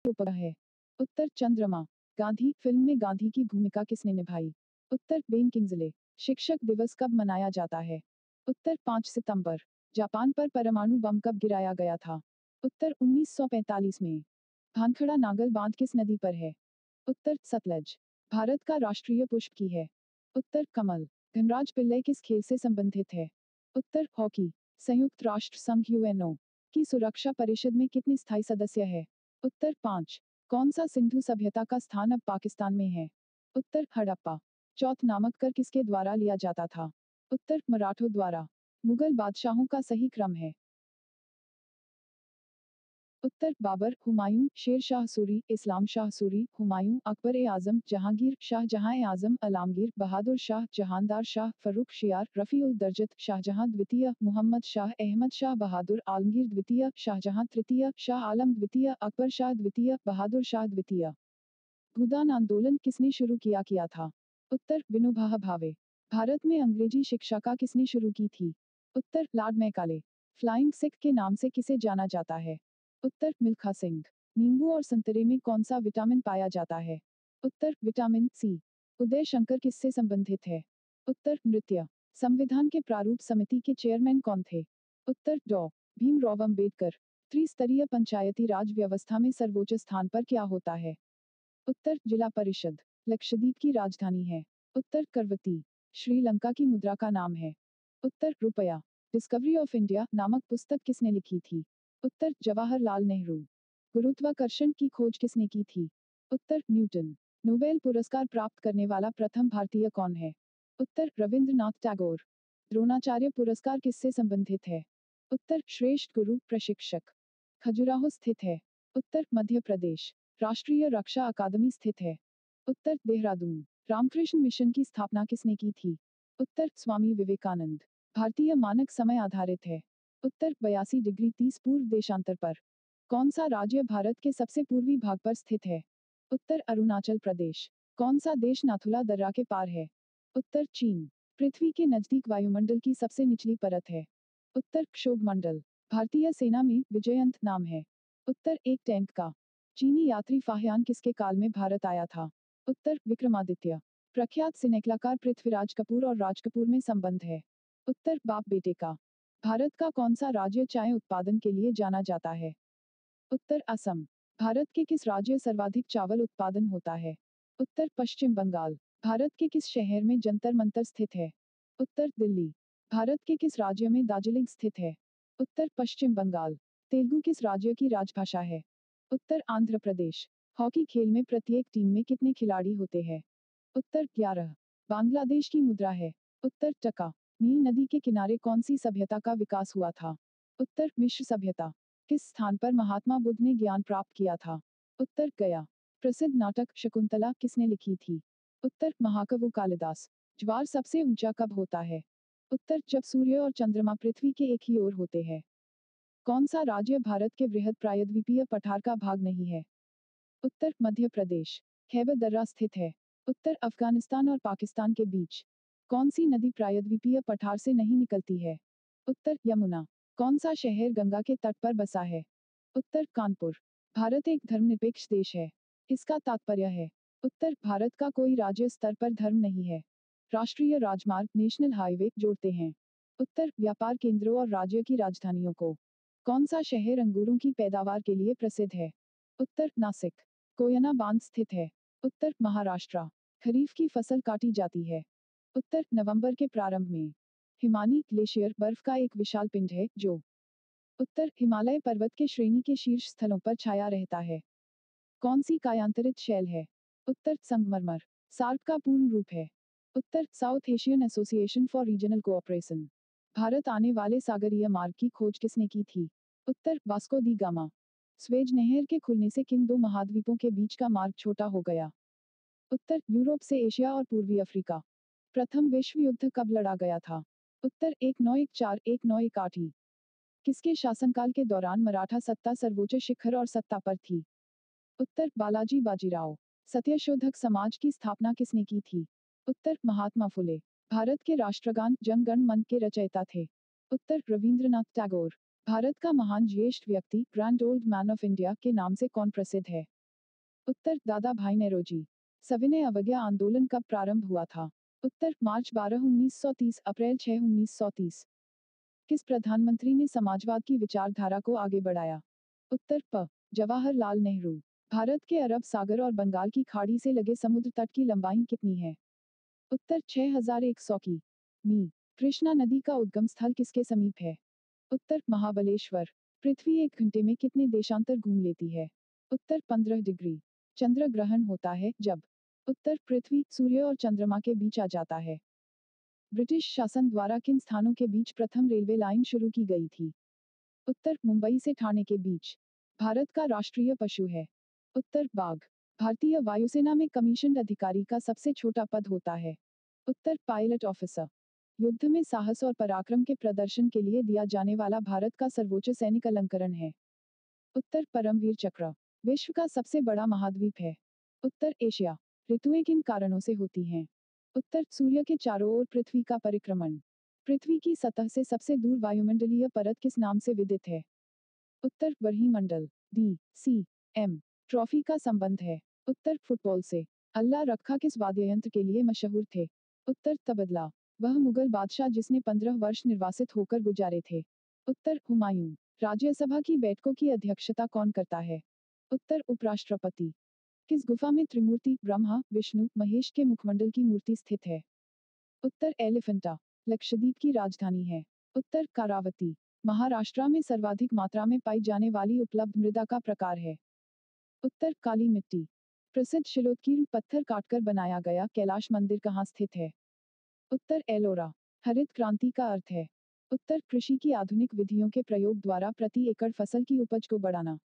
उपग्रह है? उत्तर चंद्रमा। गांधी फिल्म में गांधी की भूमिका किसने निभाई? उत्तर बेन किंग्सले। शिक्षक दिवस कब मनाया जाता है? उत्तर 5 सितंबर। जापान पर परमाणु बम कब गिराया गया था? उत्तर 1945 में। भानखड़ा नागल बांध किस नदी पर है? उत्तर सतलज। भारत का राष्ट्रीय पुष्प की है? उत्तर कमल। धनराज पिल्लई किस खेल से संबंधित है? उत्तर हॉकी। संयुक्त राष्ट्र संघ यूएनओ की सुरक्षा परिषद में कितने स्थायी सदस्य है? उत्तर 5। कौन सा सिंधु सभ्यता का स्थान अब पाकिस्तान में है? उत्तर हड़प्पा। चौथ नामक कर किसके द्वारा लिया जाता था? उत्तर मराठों द्वारा। मुगल बादशाहों का सही क्रम है? उत्तर बाबर, हुमायूं, शेर शाह सूरी, इस्लाम शाह सूरी, हुमायूं, अकबर ए आजम, जहांगीर, शाहजहां ए आजम, आलमगीर, बहादुर शाह, जहानदार शाह, फर्रुख शियार, रफीउल दर्जत, शाहजहां द्वितीय, मुहम्मद शाह, अहमद शाह बहादुर, आलमगीर द्वितीय, शाहजहां तृतीय, शाह आलम द्वितीय, अकबर शाह द्वितीय, बहादुर शाह द्वितीय। भूदान आंदोलन किसने शुरू किया था? उत्तर विनोबा भावे। भारत में अंग्रेजी शिक्षा का किसने शुरू की थी? उत्तर लॉर्ड मैकाले। फ्लाइंग सिख के नाम से किसे जाना जाता है? उत्तर मिल्खा सिंह। नींबू और संतरे में कौन सा विटामिन पाया जाता है? उत्तर विटामिन सी। उदय शंकर किससे संबंधित है? उत्तर नृत्य। संविधान के प्रारूप समिति के चेयरमैन कौन थे? उत्तर डॉ भीमराव अंबेडकर। त्रिस्तरीय पंचायती राज व्यवस्था में सर्वोच्च स्थान पर क्या होता है? उत्तर जिला परिषद। लक्षद्वीप की राजधानी है? उत्तर करवती। श्रीलंका की मुद्रा का नाम है? उत्तर रुपया। डिस्कवरी ऑफ इंडिया नामक पुस्तक किसने लिखी थी? उत्तर जवाहरलाल नेहरू। गुरुत्वाकर्षण की खोज किसने की थी? उत्तर न्यूटन। नोबेल पुरस्कार प्राप्त करने वाला प्रथम भारतीय कौन है? उत्तर रविंद्रनाथ टैगोर। द्रोणाचार्य पुरस्कार किससे संबंधित है? उत्तर श्रेष्ठ गुरु प्रशिक्षक। खजुराहो स्थित है? उत्तर मध्य प्रदेश। राष्ट्रीय रक्षा अकादमी स्थित है? उत्तर देहरादून। रामकृष्ण मिशन की स्थापना किसने की थी? उत्तर स्वामी विवेकानंद। भारतीय मानक समय आधारित है? उत्तर 82 डिग्री 30 पूर्व देशांतर पर। कौन सा राज्य भारत के सबसे पूर्वी भाग पर स्थित है? उत्तर अरुणाचल प्रदेश। कौन सा देश नाथुला दर्रा के पार है? उत्तर चीन। पृथ्वी के नजदीक वायुमंडल की सबसे निचली परत है? उत्तर क्षोभ मंडल। भारतीय सेना में विजयंत नाम है? उत्तर एक टैंक का। चीनी यात्री फाह्यान किसके काल में भारत आया था? उत्तर विक्रमादित्य। प्रख्यात सिनेकलाकार पृथ्वीराज कपूर और राज कपूर में संबंध है? उत्तर बाप बेटे का। भारत का कौन सा राज्य चाय उत्पादन के लिए जाना जाता है? उत्तर असम। भारत के किस राज्य सर्वाधिक चावल उत्पादन होता है? उत्तर पश्चिम बंगाल। भारत के किस शहर में जंतर मंतर स्थित है? उत्तर दिल्ली। भारत के किस राज्य में दार्जिलिंग स्थित है? उत्तर पश्चिम बंगाल। तेलुगु किस राज्य की राजभाषा है? उत्तर आंध्र प्रदेश। हॉकी खेल में प्रत्येक टीम में कितने खिलाड़ी होते हैं? उत्तर 11। बांग्लादेश की मुद्रा है? उत्तर टका। नील नदी के किनारे कौन सी सभ्यता का विकास हुआ था? उत्तर मिश्र सभ्यता। किस स्थान पर महात्मा बुद्ध ने ज्ञान प्राप्त किया था? उत्तर गया। प्रसिद्ध नाटक शकुंतला किसने लिखी थी? उत्तर महाकवि कालिदास। ज्वार सबसे ऊंचा कब होता है? उत्तर जब सूर्य और चंद्रमा पृथ्वी के एक ही ओर होते हैं। कौन सा राज्य भारत के वृहद प्रायद्वीपीय पठार का भाग नहीं है? उत्तर मध्य प्रदेश। खैबर दर्रा स्थित है? उत्तर अफगानिस्तान और पाकिस्तान के बीच। कौन सी नदी प्रायद्वीपीय पठार से नहीं निकलती है? उत्तर यमुना। कौन सा शहर गंगा के तट पर बसा है? उत्तर कानपुर। भारत एक धर्मनिरपेक्ष देश है? इसका तात्पर्य है? उत्तर भारत का कोई राज्य स्तर पर धर्म नहीं है। राष्ट्रीय राजमार्ग नेशनल हाईवे जोड़ते हैं? उत्तर व्यापार केंद्रों और राज्य की राजधानियों को। कौन सा शहर अंगूरों की पैदावार के लिए प्रसिद्ध है? उत्तर नासिक। कोयना बांध स्थित है? उत्तर महाराष्ट्र। खरीफ की फसल काटी जाती है? उत्तर नवंबर के प्रारंभ में। हिमानी ग्लेशियर बर्फ का एक विशाल पिंड है जो उत्तर हिमालय पर्वत के श्रेणी के शीर्ष स्थलों पर छाया रहता है। कौन सी कायांतरित शैल है? उत्तर संगमरमर। सार्क का पूर्ण रूप है? उत्तर South Asian association for regional cooperation. भारत आने वाले सागरीय मार्ग की खोज किसने की थी? उत्तर वास्को दी गामा। स्वेज नहर के खुलने से किन दो महाद्वीपों के बीच का मार्ग छोटा हो गया? उत्तर यूरोप से एशिया और पूर्वी अफ्रीका। प्रथम विश्व युद्ध कब लड़ा गया था? उत्तर 1914-1918। किसके शासनकाल के दौरान मराठा सत्ता सर्वोच्च शिखर और सत्ता पर थी? उत्तर बालाजी बाजीराव। सत्यशोधक समाज की स्थापना किसने की थी? उत्तर महात्मा फुले। भारत के राष्ट्रगान जन गण मन के रचयिता थे? उत्तर रविंद्रनाथ टैगोर। भारत का महान ज्येष्ठ व्यक्ति grand old man of India के नाम से कौन प्रसिद्ध है? उत्तर दादा भाई नेरोजी। सविनय अवज्ञा आंदोलन कब प्रारंभ हुआ था? उत्तर मार्च 12 1930 अप्रैल 6 1930। किस प्रधानमंत्री ने समाजवाद की विचारधारा को आगे बढ़ाया? उत्तर प जवाहरलाल नेहरू। भारत के अरब सागर और बंगाल की खाड़ी से लगे समुद्र तट की लंबाई कितनी है? उत्तर 6100 की। मी। कृष्णा नदी का उद्गम स्थल किसके समीप है? उत्तर महाबलेश्वर। पृथ्वी एक घंटे में कितने देशांतर घूम लेती है? उत्तर 15 डिग्री। चंद्र ग्रहण होता है जब? उत्तर पृथ्वी सूर्य और चंद्रमा के बीच आ जाता है। ब्रिटिश शासन द्वारा किन स्थानों के बीच प्रथम रेलवे लाइन शुरू की गई थी? उत्तर मुंबई से ठाणे के बीच। भारत का राष्ट्रीय पशु है? उत्तर बाघ। भारतीय वायुसेना में कमीशन्ड अधिकारी का सबसे छोटा पद होता है? उत्तर पायलट ऑफिसर। युद्ध में साहस और पराक्रम के प्रदर्शन के लिए दिया जाने वाला भारत का सर्वोच्च सैनिक अलंकरण है? उत्तर परमवीर चक्र। विश्व का सबसे बड़ा महाद्वीप है? उत्तर एशिया। ऋतुएं किन कारणों से होती हैं? उत्तर सूर्य के चारों ओर पृथ्वी का परिक्रमण। पृथ्वी की सतह से सबसे दूर वायुमंडलीय परत किस नाम से विदित है? उत्तर वर्हीमंडल। डी सी एम ट्रॉफी का संबंध है? उत्तर फुटबॉल से। अल्लाह रखा किस वाद्ययंत्र के लिए मशहूर थे? उत्तर तबला। वह मुगल बादशाह जिसने 15 वर्ष निर्वासित होकर गुजारे थे? उत्तर हुमायूं। राज्यसभा की बैठकों की अध्यक्षता कौन करता है? उत्तर उपराष्ट्रपति। किस गुफा में त्रिमूर्ति ब्रह्मा विष्णु महेश के मुखमंडल की मूर्ति स्थित है? उत्तर एलिफेंटा। लक्षद्वीप की राजधानी है? उत्तर कारावती। महाराष्ट्र में सर्वाधिक मात्रा में पाई जाने वाली उपलब्ध मृदा का प्रकार है? उत्तर काली मिट्टी। प्रसिद्ध शिलोत्कीर्ण पत्थर काटकर बनाया गया कैलाश मंदिर कहाँ स्थित है? उत्तर एलोरा। हरित क्रांति का अर्थ है? उत्तर कृषि की आधुनिक विधियों के प्रयोग द्वारा प्रति एकड़ फसल की उपज को बढ़ाना।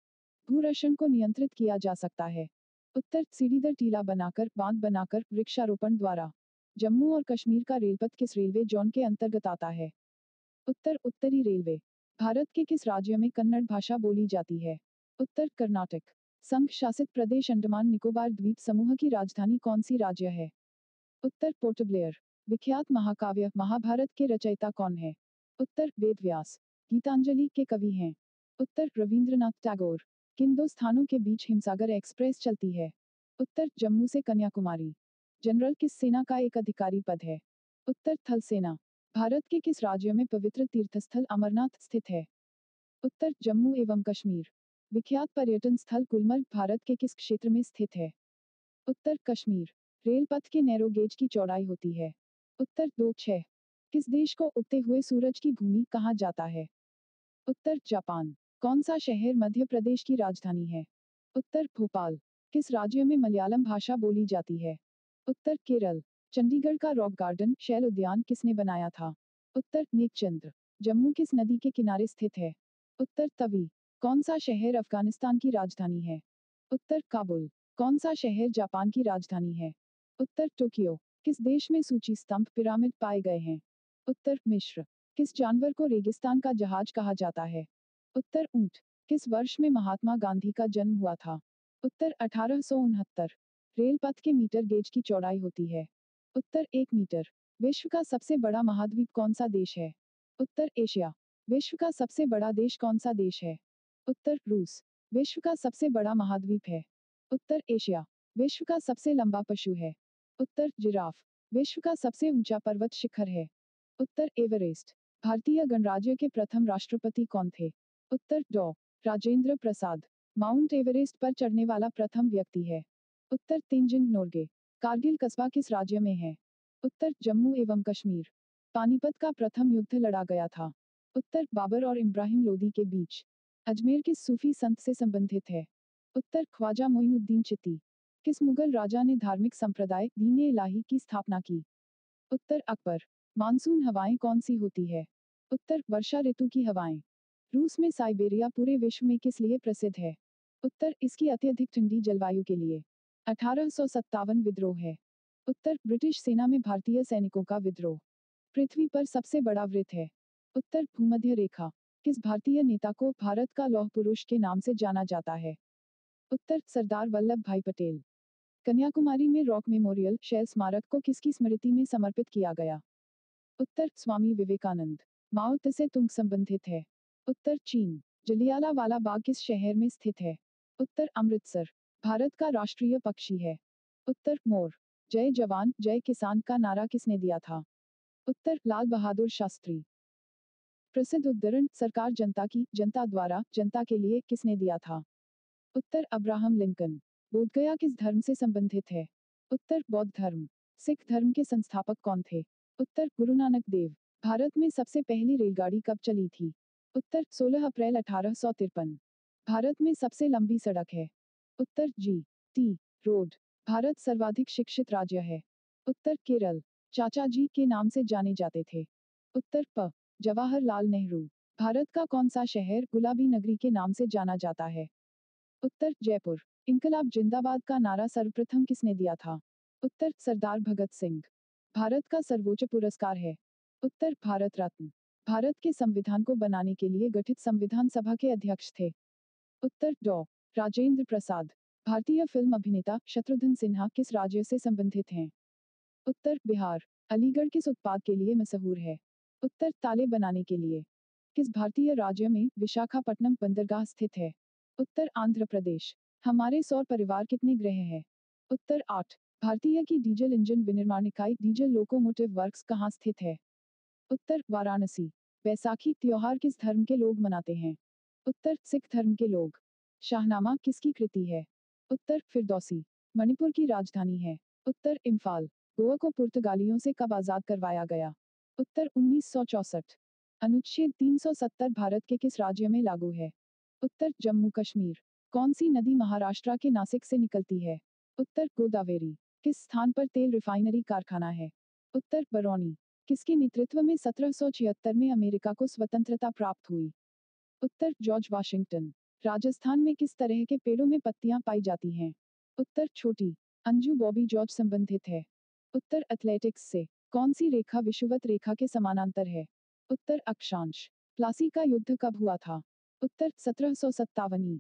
भूरक्षण को नियंत्रित किया जा सकता है? उत्तर सीढ़ीदार टीला बनाकर बांध बनाकर वृक्षारोपण द्वारा। जम्मू और कश्मीर का रेलपथ किस रेलवे जोन के अंतर्गत आता है? उत्तर उत्तरी रेलवे। भारत के किस राज्य में कन्नड़ भाषा बोली जाती है? उत्तर कर्नाटक। संघ शासित प्रदेश अंडमान निकोबार द्वीप समूह की राजधानी कौन सी राज्य है? उत्तर पोर्ट ब्लेयर। विख्यात महाकाव्य महाभारत के रचयिता कौन है? उत्तर वेदव्यास। गीतांजलि के कवि हैं? उत्तर रविंद्रनाथ टैगोर। किन दो स्थानों के बीच हिमसागर एक्सप्रेस चलती है? उत्तर जम्मू से कन्याकुमारी। जनरल किस सेना का एक अधिकारी पद है? उत्तर थल सेना। भारत के किस राज्य में पवित्र तीर्थस्थल अमरनाथ स्थित है? उत्तर जम्मू एवं कश्मीर। विख्यात पर्यटन स्थल गुलमर्ग भारत के किस क्षेत्र में स्थित है? उत्तर कश्मीर। रेल पथ के नैरो गेज की चौड़ाई होती है? उत्तर 2-6। किस देश को उगते हुए सूरज की भूमि कहा जाता है? उत्तर जापान। कौन सा शहर मध्य प्रदेश की राजधानी है? उत्तर भोपाल। किस राज्य में मलयालम भाषा बोली जाती है? उत्तर केरल। चंडीगढ़ का रॉक गार्डन शैल उद्यान किसने बनाया था? उत्तर नेकचंद्र। जम्मू किस नदी के किनारे स्थित है? उत्तर तवी। कौन सा शहर अफगानिस्तान की राजधानी है? उत्तर काबुल। कौन सा शहर जापान की राजधानी है? उत्तर टोक्यो। किस देश में सूची स्तंभ पिरामिड पाए गए हैं? उत्तर मिस्र। किस जानवर को रेगिस्तान का जहाज कहा जाता है? उत्तर ऊंट। किस वर्ष में महात्मा गांधी का जन्म हुआ था? उत्तर 1869। रेल पथ के मीटर गेज की चौड़ाई होती है? उत्तर 1 मीटर। विश्व का सबसे बड़ा महाद्वीप कौन सा देश है? उत्तर एशिया। विश्व का सबसे बड़ा देश कौन सा देश है? उत्तर रूस। विश्व का सबसे बड़ा महाद्वीप है? उत्तर एशिया। विश्व का सबसे लंबा पशु है? उत्तर जिराफ। विश्व का सबसे ऊंचा पर्वत शिखर है? उत्तर एवरेस्ट। भारतीय गणराज्य के प्रथम राष्ट्रपति कौन थे? उत्तर डॉ. राजेंद्र प्रसाद। माउंट एवरेस्ट पर चढ़ने वाला प्रथम व्यक्ति है? उत्तर तेंजिंग नोर्गे। कारगिल कस्बा किस राज्य में है? उत्तर जम्मू एवं कश्मीर। पानीपत का प्रथम युद्ध लड़ा गया था? उत्तर बाबर और इब्राहिम लोदी के बीच। अजमेर किस सूफी संत से संबंधित है? उत्तर ख्वाजा मोइनुद्दीन चिश्ती। किस मुगल राजा ने धार्मिक संप्रदाय दीन ए इलाही की स्थापना की? उत्तर अकबर। मानसून हवाएं कौन सी होती है? उत्तर वर्षा ऋतु की हवाएं। रूस में साइबेरिया पूरे विश्व में किस लिए प्रसिद्ध है? उत्तर इसकी अत्यधिक ठंडी जलवायु के लिए। 1857 विद्रोह है? उत्तर ब्रिटिश सेना में भारतीय सैनिकों का विद्रोह। पृथ्वी पर सबसे बड़ा वृत्त है? उत्तर भूमध्य रेखा। किस भारतीय नेता को भारत का लौह पुरुष के नाम से जाना जाता है? उत्तर सरदार वल्लभ भाई पटेल। कन्याकुमारी में रॉक मेमोरियल शैल स्मारक को किसकी स्मृति में समर्पित किया गया? उत्तर स्वामी विवेकानंद। माओ से तुंग संबंधित है? उत्तर चीन। जलियांवाला बाग किस शहर में स्थित है? उत्तर अमृतसर। भारत का राष्ट्रीय पक्षी है? उत्तर मोर। जय जवान जय किसान का नारा किसने दिया था? उत्तर लाल बहादुर शास्त्री। प्रसिद्ध उद्धरण सरकार जनता की, जनता द्वारा, जनता के लिए किसने दिया था? उत्तर अब्राहम लिंकन। बोधगया किस धर्म से संबंधित है? उत्तर बौद्ध धर्म। सिख धर्म के संस्थापक कौन थे? उत्तर गुरु नानक देव। भारत में सबसे पहली रेलगाड़ी कब चली थी? उत्तर 16 अप्रैल 1853। भारत में सबसे लंबी सड़क है? उत्तर जी टी रोड। भारत सर्वाधिक शिक्षित राज्य है? उत्तर केरल। चाचा जी के नाम से जाने जाते थे? उत्तर प जवाहरलाल नेहरू। भारत का कौन सा शहर गुलाबी नगरी के नाम से जाना जाता है? उत्तर जयपुर। इनकलाब जिंदाबाद का नारा सर्वप्रथम किसने दिया था? उत्तर सरदार भगत सिंह। भारत का सर्वोच्च पुरस्कार है? उत्तर भारत रत्न। भारत के संविधान को बनाने के लिए गठित संविधान सभा के अध्यक्ष थे? उत्तर डॉ राजेंद्र प्रसाद। भारतीय फिल्म अभिनेता शत्रुघ्न सिन्हा किस राज्य से संबंधित हैं? उत्तर बिहार। अलीगढ़ किस उत्पाद के लिए मशहूर है? उत्तर ताले बनाने के लिए। किस भारतीय राज्य में विशाखापट्टनम बंदरगाह स्थित है? उत्तर आंध्र प्रदेश। हमारे सौर परिवार कितने ग्रह हैं? उत्तर 8। भारतीय की डीजल इंजन विनिर्माण इकाई डीजल लोकोमोटिव वर्क्स कहाँ स्थित है? उत्तर वाराणसी। बैसाखी त्योहार किस धर्म के लोग मनाते हैं? उत्तर सिख धर्म के लोग। शाहनामा किसकी कृति है? उत्तर फिरदौसी। मणिपुर की राजधानी है? उत्तर इम्फाल। गोवा को पुर्तगालियों से कब आजाद करवाया गया? उत्तर 1964। अनुच्छेद 370 भारत के किस राज्य में लागू है? उत्तर जम्मू कश्मीर। कौन सी नदी महाराष्ट्र के नासिक से निकलती है? उत्तर गोदावरी। किस स्थान पर तेल रिफाइनरी कारखाना है? उत्तर बरौनी। किसके नेतृत्व में 1776 में अमेरिका को स्वतंत्रता प्राप्त हुई? उत्तर जॉर्ज वाशिंगटन। राजस्थान में किस तरह के पेड़ों में पत्तियां पाई जाती हैं? उत्तर छोटी। अंजू बॉबी जॉर्ज संबंधित है? उत्तर एथलेटिक्स से। कौन सी रेखा विषुवत रेखा के समानांतर है? उत्तर अक्षांश। प्लासी का युद्ध कब हुआ था? उत्तर 1757।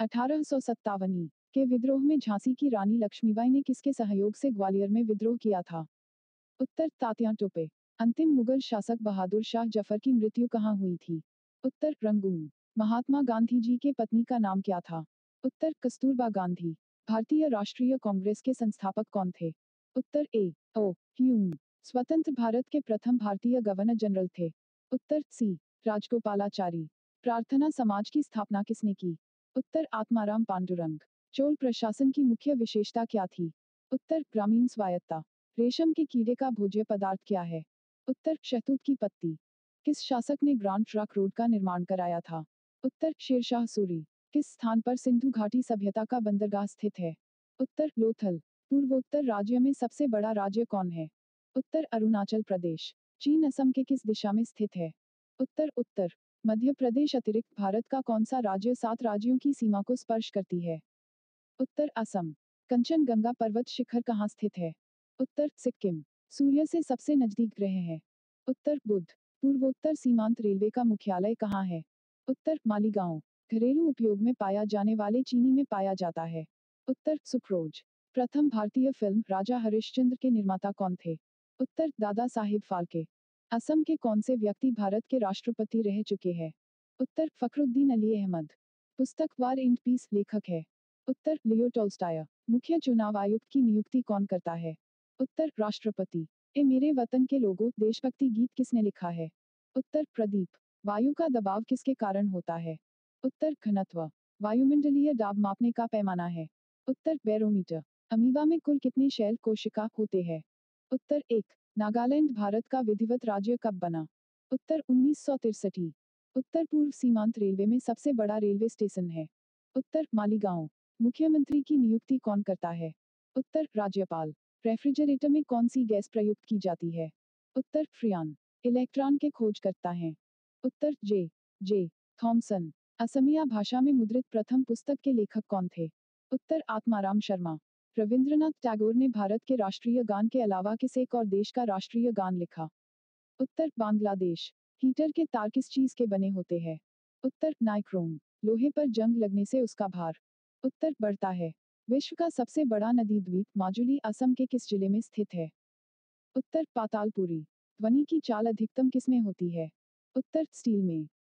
1857 के विद्रोह में झांसी की रानी लक्ष्मीबाई ने किसके सहयोग से ग्वालियर में विद्रोह किया था? उत्तर तात्या टोपे। अंतिम मुगल शासक बहादुर शाह जफर की मृत्यु कहाँ हुई थी? उत्तर रंगून। महात्मा गांधी जी के पत्नी का नाम क्या था? उत्तर कस्तूरबा गांधी। भारतीय राष्ट्रीय कांग्रेस के संस्थापक कौन थे? उत्तर ए ओ ह्यूम। स्वतंत्र भारत के प्रथम भारतीय गवर्नर जनरल थे? उत्तर सी राजगोपालाचारी। प्रार्थना समाज की स्थापना किसने की? उत्तर आत्माराम पांडुरंग। चोल प्रशासन की मुख्य विशेषता क्या थी? उत्तर ग्रामीण स्वायत्ता। रेशम के कीड़े का भोज्य पदार्थ क्या है? उत्तर शहतूत की पत्ती। किस शासक ने ग्रांड ट्रंक रोड का निर्माण कराया था? उत्तर शेरशाह सूरी। किस स्थान पर सिंधु घाटी सभ्यता का बंदरगाह स्थित है? उत्तर लोथल। पूर्वोत्तर राज्य में सबसे बड़ा राज्य कौन है? उत्तर अरुणाचल प्रदेश। चीन असम के किस दिशा में स्थित है? उत्तर उत्तर। मध्य प्रदेश अतिरिक्त भारत का कौन सा राज्य 7 राज्यों की सीमा को स्पर्श करती है? उत्तर असम। कंचनजंगा पर्वत शिखर कहाँ स्थित है? उत्तर सिक्किम। सूर्य से सबसे नजदीक ग्रह है? उत्तर बुध। पूर्वोत्तर सीमांत रेलवे का मुख्यालय कहाँ है? उत्तर मालीगांव। घरेलू उपयोग में पाया जाने वाले चीनी में पाया जाता है? उत्तर सुक्रोज। प्रथम भारतीय फिल्म राजा हरिश्चंद्र के निर्माता कौन थे? उत्तर दादा साहिब फाल्के। असम के कौन से व्यक्ति भारत के राष्ट्रपति रह चुके हैं? उत्तर फखरुद्दीन अली अहमद। पुस्तक वार एंड पीस लेखक है? उत्तर लियो टॉल्स्टॉय। मुख्य चुनाव आयुक्त की नियुक्ति कौन करता है? उत्तर राष्ट्रपति। ए मेरे वतन के लोगों देशभक्ति गीत किसने लिखा है? उत्तर प्रदीप। वायु का दबाव किसके कारण होता है? उत्तर घनत्व। वायुमंडलीय दाब मापने का पैमाना है? उत्तर बैरोमीटर। अमीबा में कुल कितने शैल कोशिका होते हैं? उत्तर 1। नागालैंड भारत का विधिवत राज्य कब बना? उत्तर 1963। उत्तर पूर्व सीमांत रेलवे में सबसे बड़ा रेलवे स्टेशन है? उत्तर मालीगांव। मुख्यमंत्री की नियुक्ति कौन करता है? उत्तर राज्यपाल। रेफ्रिजरेटर में कौन सी गैस प्रयुक्त की जाती है? उत्तर फ्रियान। इलेक्ट्रॉन के खोज करता है? उत्तर जे जे थॉमसन। असमिया भाषा में मुद्रित प्रथम पुस्तक के लेखक कौन थे? उत्तर आत्माराम शर्मा। रविंद्रनाथ टैगोर ने भारत के राष्ट्रीय गान के अलावा किस एक और देश का राष्ट्रीय गान लिखा? उत्तर बांग्लादेश। हीटर के तार किस चीज के बने होते हैं? उत्तर नाइक्रोम। लोहे पर जंग लगने से उसका भार उत्तर बढ़ता है? विश्व का सबसे बड़ा नदी द्वीप माजुली असम के किस जिले में स्थित है? उत्तर पातालपुरी। ध्वनि की चाल अधिकतम किसमें होती है? उत्तर स्टील में।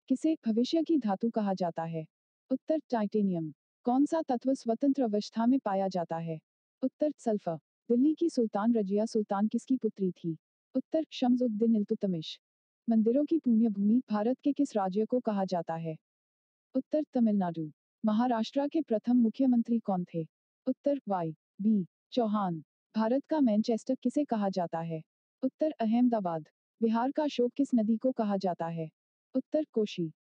किसे भविष्य की धातु कहा जाता है? उत्तर टाइटेनियम। कौन सा तत्व स्वतंत्र अवस्था में पाया जाता है? उत्तर सल्फर। दिल्ली की सुल्तान रजिया सुल्तान किसकी पुत्री थी? उत्तर शम्स-उद-दीन इल्तुतमिश। मंदिरों की पुण्य भूमि भारत के किस राज्य को कहा जाता है? उत्तर तमिलनाडु। महाराष्ट्र के प्रथम मुख्यमंत्री कौन थे? उत्तर वाई बी चौहान। भारत का मैनचेस्टर किसे कहा जाता है? उत्तर अहमदाबाद। बिहार का शोक किस नदी को कहा जाता है? उत्तर कोशी।